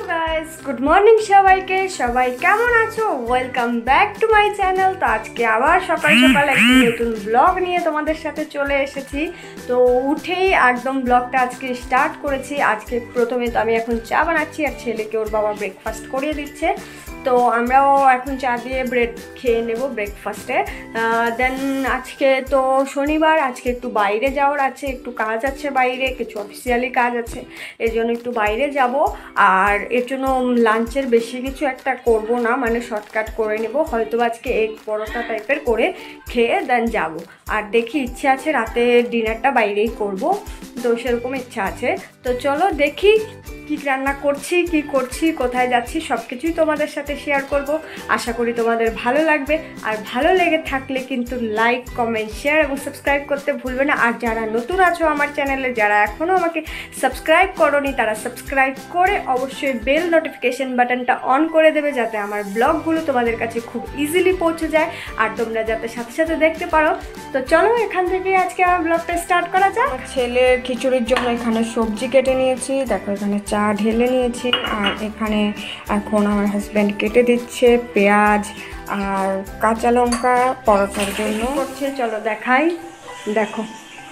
Guys, good morning সবাইকে। সবাই কেমন আছো? Welcome back to my channel. তো আজকে আবার সকাল সকাল একটি নতুন ব্লগ নিয়ে তোমাদের সাথে চলে এসেছি। তো উঠেই একদম ব্লগটা আজকে স্টার্ট করেছি। আজকে প্রথমে তো আমি এখন চা বানাচ্ছি আর ছেলেকে ওর বাবা ব্রেকফাস্ট করিয়ে দিচ্ছে। তো আমরাও এখন চা দিয়ে ব্রেড খেয়ে নেব ব্রেকফাস্টে। দেন আজকে তো শনিবার, আজকে একটু বাইরে যাওয়ার আছে, একটু কাজ আছে বাইরে, কিছু অফিসিয়ালি কাজ আছে, এর জন্য একটু বাইরে যাব। আর এর জন্য লাঞ্চের বেশি কিছু একটা করব না, মানে শর্টকাট করে নেব। হয়তো আজকে এগ পরোটা টাইপের করে খেয়ে দেন যাব। আর দেখি ইচ্ছে আছে রাতে ডিনারটা বাইরেই করব, তো সেরকম ইচ্ছা আছে। তো চলো দেখি কী রান্না করছি, কি করছি, কোথায় যাচ্ছি, সব কিছুই তোমাদের সাথে শেয়ার করব। আশা করি তোমাদের ভালো লাগবে। আর ভালো লেগে থাকলে কিন্তু লাইক, কমেন্ট, শেয়ার এবং সাবস্ক্রাইব করতে ভুলবে না। আর যারা নতুন আছো আমার চ্যানেলে, যারা এখনও আমাকে সাবস্ক্রাইব করোনি, তারা সাবস্ক্রাইব করে অবশ্যই বেল নোটিফিকেশন বাটনটা অন করে দেবে, যাতে আমার ব্লগগুলো তোমাদের কাছে খুব ইজিলি পৌঁছে যায় আর তোমরা যাতে সাথে সাথে দেখতে পারো। তো চলো এখান থেকে আজকে আমার ব্লগটা স্টার্ট করা যাক। ছেলের খিচুড়ির জন্য এখানে সবজি কেটে নিয়েছি, দেখো এখানে চা ঢেলে নিয়েছি। আর এখানে এখন আমার হাজব্যান্ড কেটে দিচ্ছে পেঁয়াজ আর কাঁচা লঙ্কা পরোটার জন্য করছে। চলো দেখাই, দেখো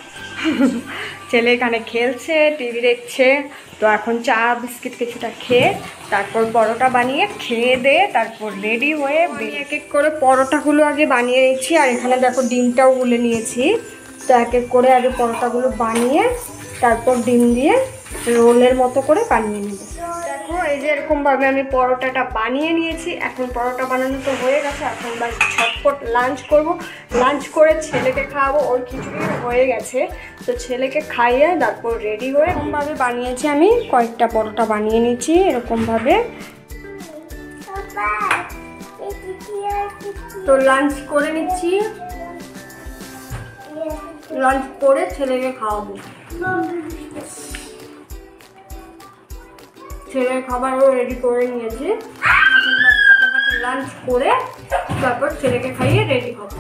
ছেলে এখানে খেলছে, টিভি দেখছে। তো এখন চা বিস্কিট কিছুটা খেয়ে তারপর পরোটা বানিয়ে খেয়ে দিয়ে তারপর রেডি হয়ে এক এক করে পরোটাগুলো আগে বানিয়ে নিচ্ছি। আর এখানে দেখো ডিমটাও গুলে নিয়েছি। তো এক এক করে আগে পরোটাগুলো বানিয়ে তারপর ডিম দিয়ে রোলের মতো করে বানিয়ে নেব। দেখো এই যে এরকমভাবে আমি পরোটাটা বানিয়ে নিয়েছি। এখন পরোটা বানানো তো হয়ে গেছে, এখন বাস ঝটপট লাঞ্চ করব। লাঞ্চ করে ছেলেকে খাওয়াবো, ওর খিচুড়ি হয়ে গেছে। তো ছেলেকে খাইয়ে তারপর রেডি হয়ে এরকমভাবে বানিয়েছি। আমি কয়েকটা পরোটা বানিয়ে নিয়েছি এরকমভাবে। তো লাঞ্চ করে নিচ্ছি, লাঞ্চ করে ছেলেকে খাওয়াবো। ছেলের খাবারও রেডি করে নিয়েছি। লাঞ্চ করে তারপর ছেলেকে খাইয়ে রেডি হবো।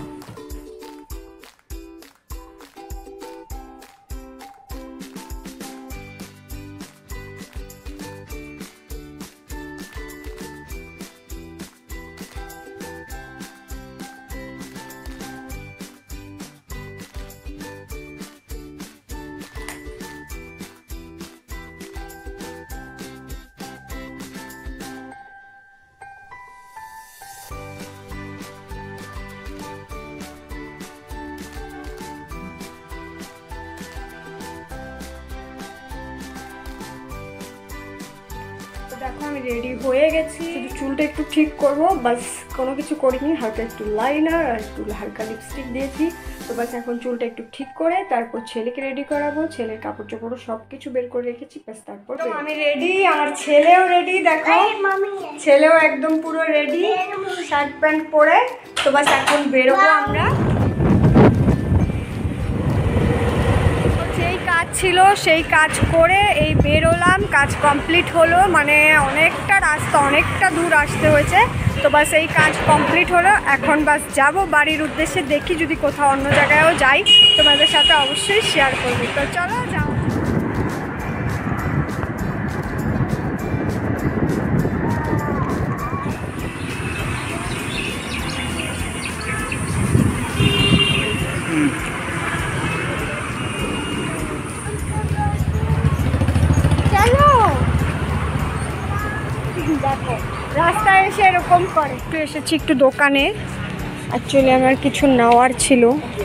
দেখো আমি রেডি হয়ে গেছি, শুধু চুলটা একটু ঠিক করবো, বাস কোনো কিছু করিনি। হালকা একটু লাইনার আর একটু হালকা লিপস্টিক দিয়েছি। তো বাস এখন চুলটা একটু ঠিক করে তারপর ছেলেকে রেডি করাবো। ছেলের কাপড় চোপড় সব কিছু বের করে রেখেছি, বাস তারপর আমি রেডি। আমার ছেলেও রেডি, দেখো ছেলেও একদম পুরো রেডি, শার্ট প্যান্ট পরে। তো বাস এখন বেরোবো আমরা। ছিল সেই কাজ করে এই বেরোলাম, কাজ কমপ্লিট হলো। মানে অনেকটা রাস্তা, অনেকটা দূর আসতে হয়েছে। তো বাস এই কাজ কমপ্লিট হলো, এখন বাস যাব বাড়ির উদ্দেশ্যে। দেখি যদি কোথাও অন্য জায়গায়ও যাই তোমাদের সাথে অবশ্যই শেয়ার করবো। তো চলো যাও। দেখো রাস্তায় এসে এরকম করে। একটু এসেছি একটু দোকানে, অ্যাকচুয়ালি আমার কিছু নেওয়ার ছিল।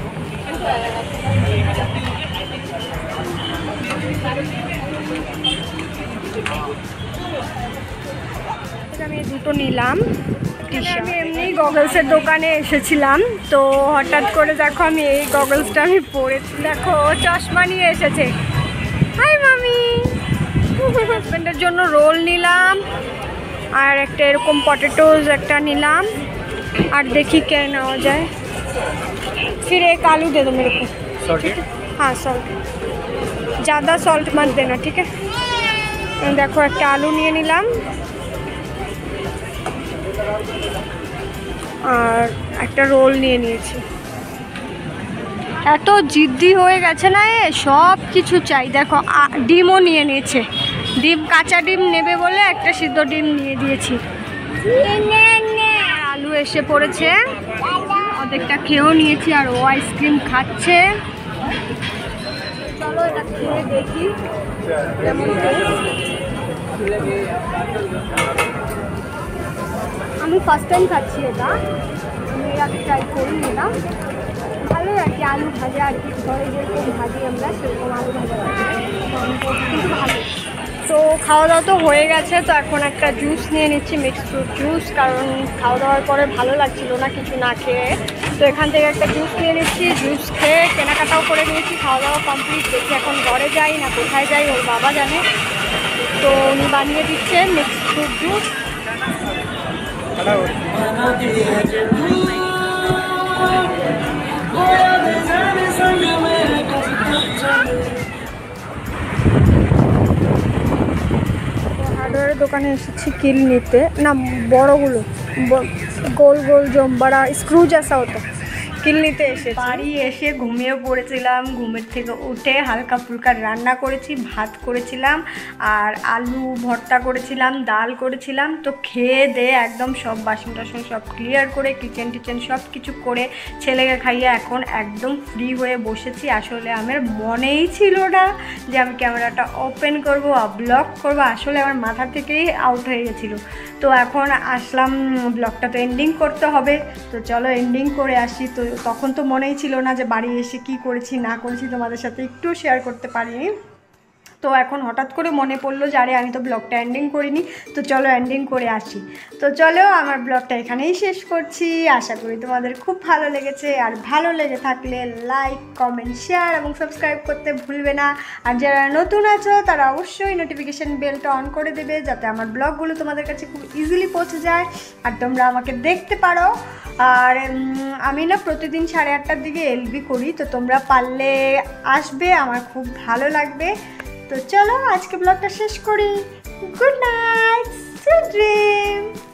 আমি দুটো নিলাম। আমি এমনি গগলসের দোকানে এসেছিলাম, তো হঠাৎ করে দেখো আমি এই গগলসটা আমি পরেছি। দেখো চশমা নিয়ে এসেছে। হাই মামি। হাজব্যান্ডের জন্য রোল নিলাম আর একটা এরকম পটেটোজ একটা নিলাম। আর দেখি কে নেওয়া যায়। फिर एक आलू दे दो मेरे को। हाँ सॉल्ट, ज़्यादा सॉल्ट मत देना, ठीक है। देखो একটা আলু নিয়ে নিলাম আর একটা রোল নিয়ে নিয়েছি। এত জিদ্দি হয়ে গেছে না, এ সব কিছু চাই। দেখো ডিমও নিয়ে নিয়েছে, ডিম, কাঁচা ডিম নেবে বলে একটা সিদ্ধ ডিম নিয়ে দিয়েছি। আলু এসে পড়েছে, অর্ধেকটা খেয়েও নিয়েছি আর ও আইসক্রিম খাচ্ছে। চলো এটা খেয়ে দেখি কেমন। আমি ফার্স্ট টাইম খাচ্ছি এটা, আমি আগে ট্রাই করিনি না। ভালোই আর কি, আলু ভাজা আর কি, ঘরে যেরকম ভাজি আমরা সেরকম আলু ভাজা কিন্তু ভালো। তো খাওয়া দাওয়া তো হয়ে গেছে, তো এখন একটা জুস নিয়ে নিচ্ছি, মিক্সড ফ্রুট জুস, কারণ খাওয়া দাওয়ার পরে ভালো লাগছিল না কিছু না খেয়ে। তো এখান থেকে একটা জুস নিয়ে নিচ্ছি, জুস খেয়ে কেনাকাটাও করে নিয়েছি, খাওয়া দাওয়া কমপ্লিট। দেখি এখন ঘরে যাই না কোথায় যাই ওর বাবা জানে। তো উনি বানিয়ে দিচ্ছে মিক্সড ফ্রুট জুস। হার্ডওয়্যারের দোকানে এসেছি কিল নিতে, না বড়গুলো গোল গোল জম্বারা স্ক্রুজ আসা হতো, কিল নিতে এসে বাড়ি এসে ঘুমিয়ে পড়েছিলাম। ঘুমের থেকে উঠে হালকা ফুলকা রান্না করেছি, ভাত করেছিলাম আর আলু ভর্তা করেছিলাম, ডাল করেছিলাম। তো খেয়ে দিয়ে একদম সব বাসন টাসন সব ক্লিয়ার করে কিচেন টিচেন সব কিছু করে ছেলেকে খাইয়ে এখন একদম ফ্রি হয়ে বসেছি। আসলে আমার মনেই ছিল না যে আমি ক্যামেরাটা ওপেন করবো আর ব্লগ করবো, আসলে আমার মাথা থেকেই আউট হয়ে গেছিলো। তো এখন আসলাম, ব্লগটা তো এন্ডিং করতে হবে, তো চলো এন্ডিং করে আসি। তো তখন তো মনেই ছিল না যে বাড়ি এসে কি করেছি না করেছি তোমাদের সাথে একটু শেয়ার করতে পারিনি। তো এখন হঠাৎ করে মনে পড়লো যে আরে আমি তো ব্লগটা এন্ডিং করিনি, তো চলো এন্ডিং করে আসি। তো চলো আমার ব্লগটা এখানেই শেষ করছি, আশা করি তোমাদের খুব ভালো লেগেছে। আর ভালো লেগে থাকলে লাইক কমেন্ট শেয়ার এবং সাবস্ক্রাইব করতে ভুলবে না। আর যারা নতুন আছো তারা অবশ্যই নোটিফিকেশান বেলটা অন করে দেবে, যাতে আমার ব্লগগুলো তোমাদের কাছে খুব ইজিলি পৌঁছে যায় আর তোমরা আমাকে দেখতে পারো। আর আমি না প্রতিদিন 8:30টার দিকে এলবি করি, তো তোমরা পারলে আসবে, আমার খুব ভালো লাগবে। তো চলো আজকে ব্লগটা শেষ করি। Good night, sweet dream.